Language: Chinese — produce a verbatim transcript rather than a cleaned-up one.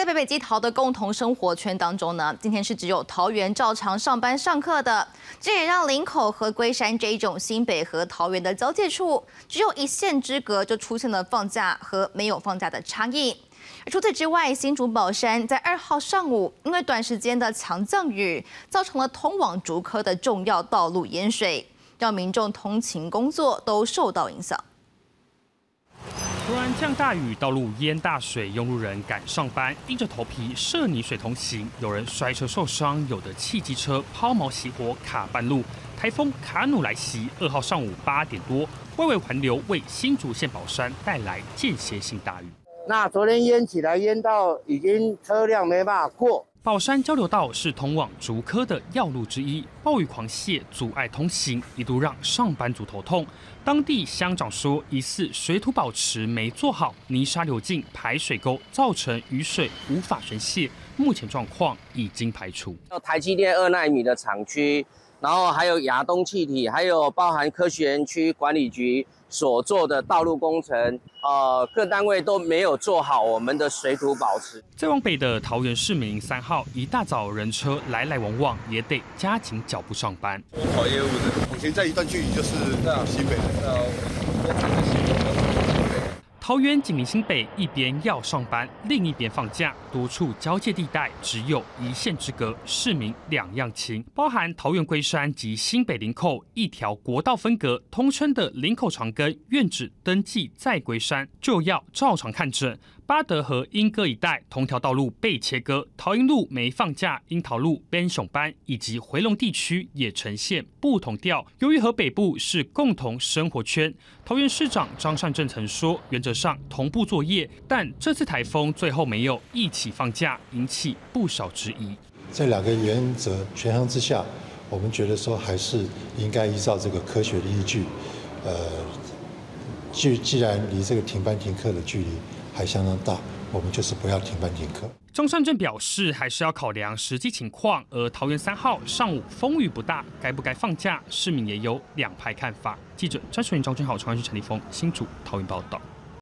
在北北基桃的共同生活圈当中呢，今天是只有桃园照常上班上课的，这也让林口和龟山这一种新北和桃园的交界处，只有一线之隔，就出现了放假和没有放假的差异。而除此之外，新竹宝山在二号上午，因为短时间的强降雨，造成了通往竹科的重要道路淹水，让民众通勤工作都受到影响。 突然降大雨，道路淹大水，用路人赶上班，硬着头皮涉泥水通行。有人摔车受伤，有的汽机车抛锚熄火卡半路。台风卡努来袭，二号上午八点多，外围环流为新竹县宝山带来间歇性大雨。 那昨天淹起来，淹到已经车辆没办法过。 宝山交流道是通往竹科的要路之一，暴雨狂泻，阻碍通行，一度让上班族头痛。当地乡长说，疑似水土保持没做好，泥沙流进排水沟，造成雨水无法宣泄。目前状况已经排除。 台积电二奈米的厂区，然后还有亚东气体，还有包含科学园区管理局所做的道路工程，呃，各单位都没有做好我们的水土保持。 再往北的桃园市民三号，一大早人车来来往往，也得加紧脚步上班。 我跑业务的，往前在一段距离就是新北的。 桃园紧邻新北，一边要上班，另一边放假，多处交界地带只有一线之隔，市民两样情。包含桃园龟山及新北林口一条国道分隔，通称的林口长庚愿址登记在龟山，就要照常看诊。八德和莺歌一带同条道路被切割，桃英路没放假，樱桃路、边熊班以及回龙地区也呈现不同调。由于和北部是共同生活圈，桃园市长张善政曾说，原则上同步作业，但这次台风最后没有一起放假，引起不少质疑。 这两个原则权衡之下，我们觉得说还是应该依照这个科学的依据，呃，既既然离这个停班停课的距离 还相当大，我们就是不要停班停课。 张善政表示，还是要考量实际情况。而桃园三号上午风雨不大，该不该放假，市民也有两派看法。记者詹淑云、张君豪、长安区陈立峰、新竹、桃园报道。